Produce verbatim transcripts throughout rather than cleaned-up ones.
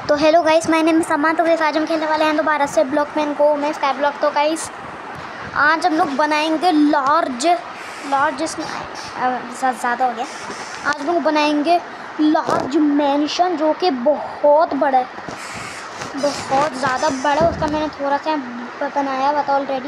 तो hello guys, my name is Saman. तो आज हम खेलने वाले हैं दोबारा से ब्लॉकमैन को में स्काई ब्लॉक। तो गाइस आज हम लोग बनाएंगे लार्ज लार्ज ज़्यादा हो गया। आज हम लोग बनाएंगे लार्ज मैंशन जो कि बहुत बड़ा है, बहुत ज़्यादा बड़ा। उसका मैंने थोड़ा सा बनाया हुआ था ऑलरेडी,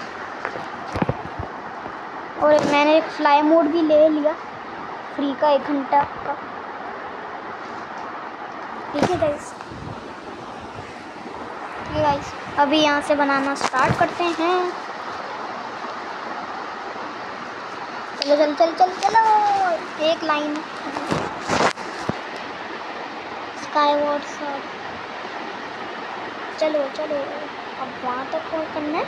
और मैंने एक फ्लाई मोड भी ले लिया फ्री का, एक घंटा का। ठीक है गाइस, गाइस अभी यहाँ से बनाना स्टार्ट करते हैं। चलो चल चल चल चलो, एक लाइन स्काई वॉर सब। चलो चलो, अब वहाँ तक कॉल करना है।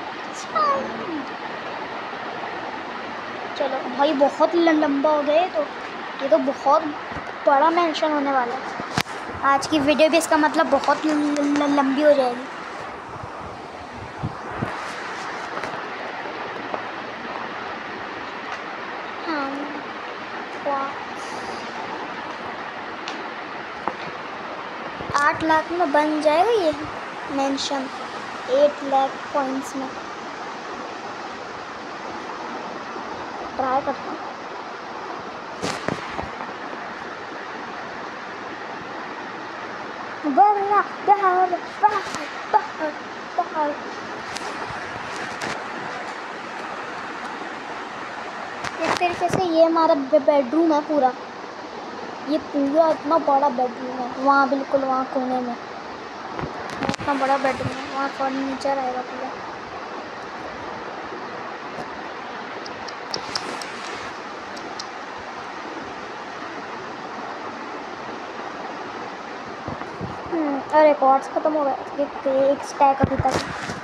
चलो भाई, बहुत लंबा हो गया। तो ये तो बहुत बड़ा मेंशन होने वाला है। आज की वीडियो भी इसका मतलब बहुत लंबी हो जाएगी। हाँ, आठ लाख में बन जाएगा ये मेंशन, एट लाख पॉइंट्स में। ट्राई करता हूँ। बड़ा बाहर बाहर बाहर बाहर। इस तरीके से ये हमारा बेडरूम है पूरा। ये पूरा इतना बड़ा बेडरूम है, वहाँ बिल्कुल वहाँ कोने में इतना बड़ा बेडरूम है। वहाँ फर्नीचर आएगा पूरा। अरे कॉर्ड्स खत्म हो गए, एक, एक स्टैक अभी तक।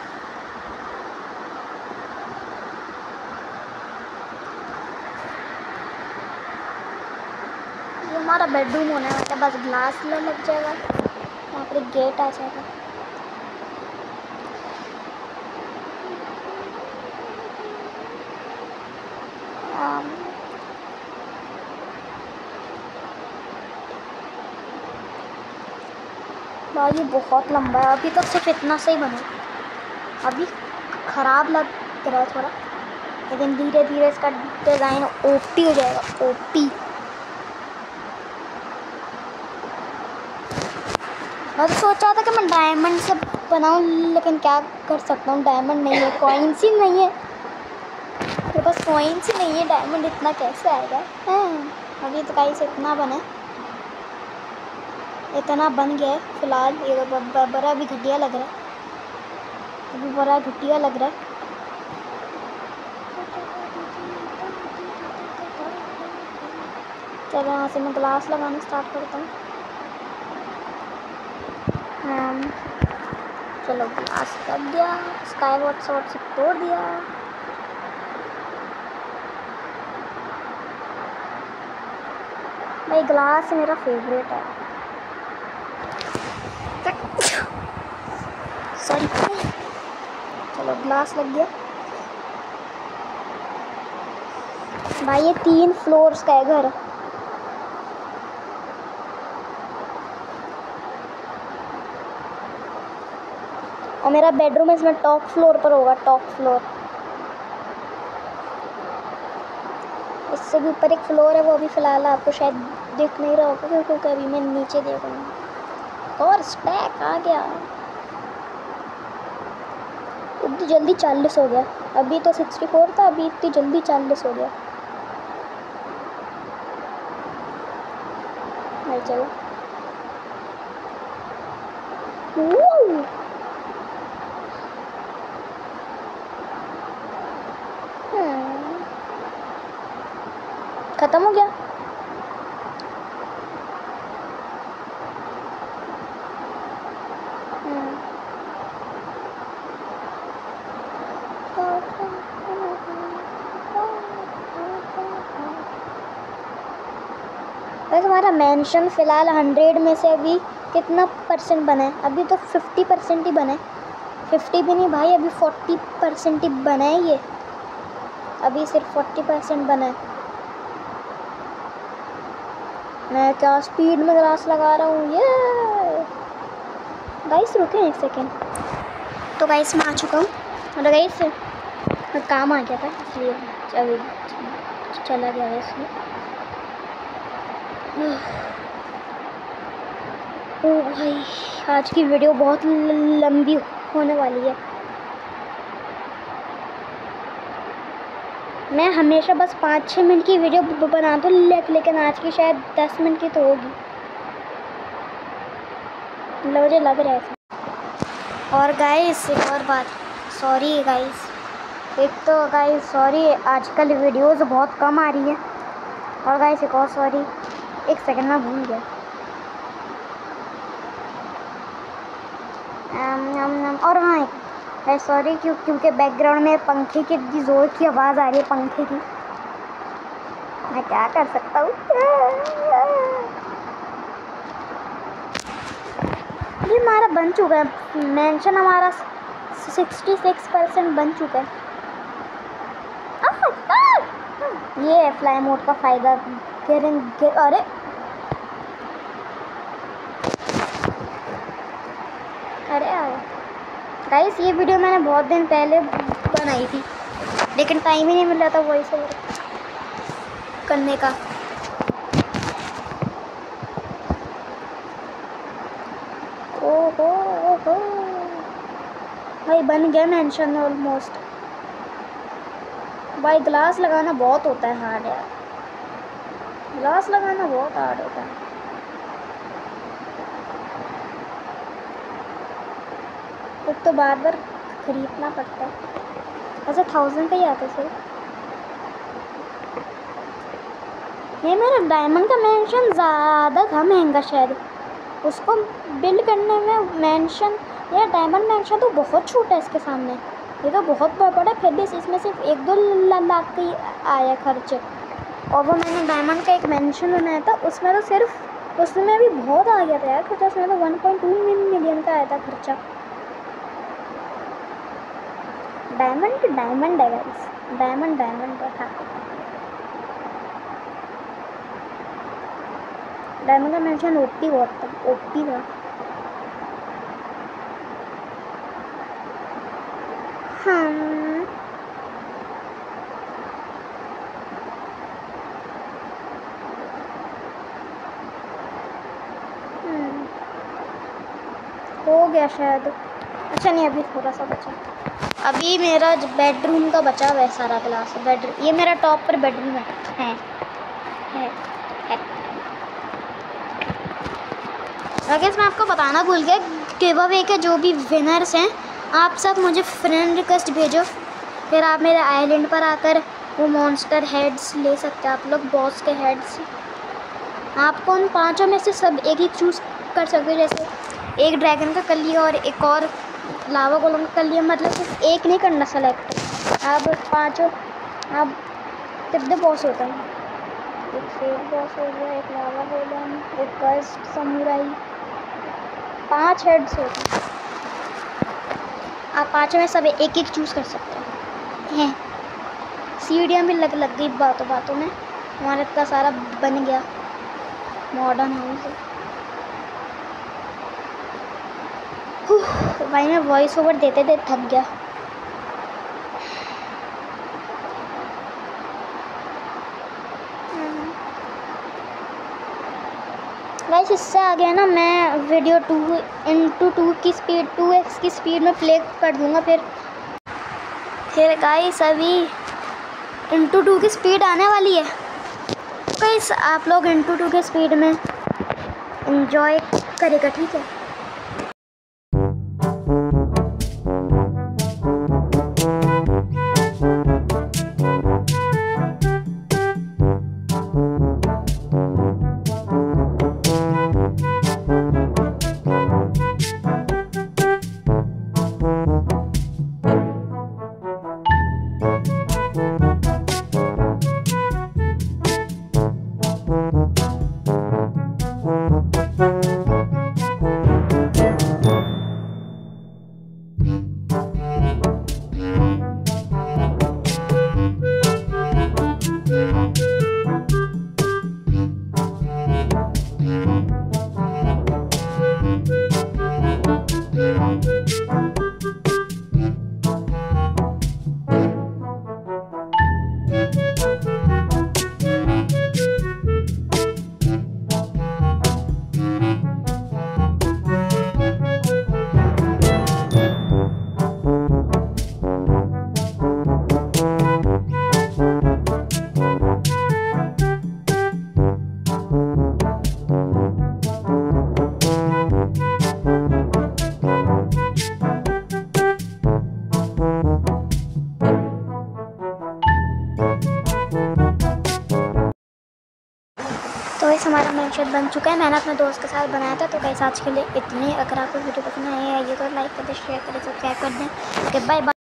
ये हमारा बेडरूम होने वाला है, बस ग्लास लग जाएगा, यहाँ पर एक गेट आ जाएगा। भाई ये बहुत लंबा है, अभी तक सिर्फ इतना सही बना। अभी ख़राब लग रहा है थोड़ा, लेकिन धीरे धीरे इसका डिज़ाइन ओपी हो जाएगा, ओपी। मैं तो सोचा था कि मैं डायमंड से बनाऊं, लेकिन क्या कर सकता हूँ, डायमंड नहीं है, कॉइन्स ही नहीं है मेरे पास, कॉइन्स ही नहीं है। डायमंड इतना कैसे आएगा? हाँ, अभी तो गाइस इतना बना, इतना बन गया है फिलहाल। ये तो बड़ा भी घटिया लग रहा है, अभी बड़ा घटिया लग रहा है। चलो यहाँ से मैं ग्लास लगाना स्टार्ट करता हूँ। चलो ग्लास लग गया, स्काई वॉर शॉट से तोड़ दिया। भाई ग्लास मेरा फेवरेट है। सॉरी, चलो ग्लास लग गया। भाई ये तीन फ्लोर्स का है घर। और मेरा बेडरूम इसमें टॉप फ्लोर पर होगा, टॉप फ्लोर। इससे भी ऊपर एक फ्लोर है, वो अभी फ़िलहाल आपको शायद दिख नहीं रहा होगा क्योंकि अभी मैं नीचे देख रहा हूँ। और स्टैक आ गया, इतनी जल्दी चालीस हो गया। अभी तो सिक्सटी फोर था, अभी इतनी जल्दी चालीस हो गया। भाई चलो, खत्म हो गया। वैसे हमारा मेंशन फ़िलहाल हंड्रेड में से अभी कितना परसेंट बना है? अभी तो फिफ्टी परसेंट ही बना है। फिफ्टी भी नहीं भाई, अभी फोर्टी परसेंट ही बना है। ये अभी सिर्फ फोर्टी परसेंट बना है। मैं क्या स्पीड में ग्लास लगा रहा हूँ ये। गाइस रुके एक सेकेंड। तो गाइस मैं आ चुका हूँ और गाइस काम आ गया था इसलिए अभी चला गया इसलिए। ओ भाई आज की वीडियो बहुत लंबी होने वाली है। मैं हमेशा बस पाँच छः मिनट की वीडियो बनाता हूँ, लेकिन आज की शायद दस मिनट की तो होगी, मुझे लग रहा है। और गाइस एक और बात, सॉरी गाइस, एक तो गाइस सॉरी आजकल वीडियोस बहुत कम आ रही है। और गाइस एक और सॉरी, एक सेकंड में भूल गया। आम, आम, आम, और हाँ एक सॉरी क्यों क्योंकि बैकग्राउंड में पंखे की इतनी ज़ोर की आवाज़ आ रही है, पंखे की। मैं क्या कर सकता हूँ। ये हमारा बन चुका है मेंशन, हमारा सिक्सटी सिक्स परसेंट बन चुका है। ये है फ्लाई मोड का फ़ायदा। गिरेंगे, अरे अरे अरे गाइस ये वीडियो मैंने बहुत दिन पहले बनाई थी, लेकिन टाइम ही नहीं मिल रहा था वॉइस ओवर करने का। ओहो ओहो भाई बन गया मेंशन ऑलमोस्ट। भाई ग्लास लगाना बहुत होता है हार्ड यार, ग्लास लगाना बहुत हार्ड होता है। एक तो बार बार खरीदना पड़ता है, वैसे थाउजेंड का ही आता है सिर्फ। ये मेरा डायमंड का मेंशन ज़्यादा था महंगा शायद, उसको बिल्ड करने में मेंशन या डायमंड मेंशन तो बहुत छोटा है इसके सामने। ये तो बहुत बड़ा, फिर भी इसमें सिर्फ एक दो लाख का ही आया खर्च। और वो मैंने डायमंड का एक मेंशन बनाया था, उसमें तो सिर्फ उसमें भी बहुत आ गया था यार खर्चा, उसमें तो वन पॉइंट टू मिलियन का आया था खर्चा। डायमंड डायमंड है गाइस, डायमंड डायमंड है। हाँ डायमंड का मेंशन ओपी बहुत था, ओपी था। हाँ हो गया शायद। अच्छा नहीं अभी थोड़ा सा बचा, अभी मेरा बेडरूम का बचा हुआ है सारा क्लास। बेडरूम ये मेरा टॉप पर बेडरूम है, है, है, है। गाइस मैं आपको बताना भूल गया, गिव अवे के जो भी विनर्स हैं आप सब मुझे फ्रेंड रिक्वेस्ट भेजो, फिर आप मेरे आइलैंड पर आकर वो मॉन्स्टर हेड्स ले सकते हैं। आप लोग बॉस के हेड्स आपको उन पांचों में से सब एक ही चूज़ कर सकते हो, जैसे एक ड्रैगन का कर लिया और एक और लावा गोलम का कर लिया, मतलब सिर्फ एक नहीं करना सेलेक्ट। आप पाँचों आप कितने बॉस होते हैं, एक फेक बॉस हो गया, एक लावा गोलम, एक कर्स्ट समुराई, पांच हेड्स होते हैं। आप पाँचों में सब एक एक चूज़ कर सकते हैं। सीढ़ियाँ भी लग लग गई बातों बातों में, हमारा इतना सारा बन गया मॉडर्न हाउस। भाई मैं वॉइस ओवर देते देते थक गया। गाइस इससे आ गया ना मैं वीडियो टू इंटू टू की स्पीड टू एक्स की स्पीड में प्ले कर दूँगा। फिर फिर गाइस अभी इंटू टू की स्पीड आने वाली है। गाइस आप लोग इंटू टू की स्पीड में एंजॉय करेगा, ठीक है। हमारा मेन शेड बन चुका है। मैंने अपने दोस्त के साथ बनाया था। तो गाइस आज के लिए इतनी। अगर आपको वीडियो पसंद आई है ये तो लाइक कर दे, शेयर कर दे, सब्सक्राइब कर दें। Okay bye bye.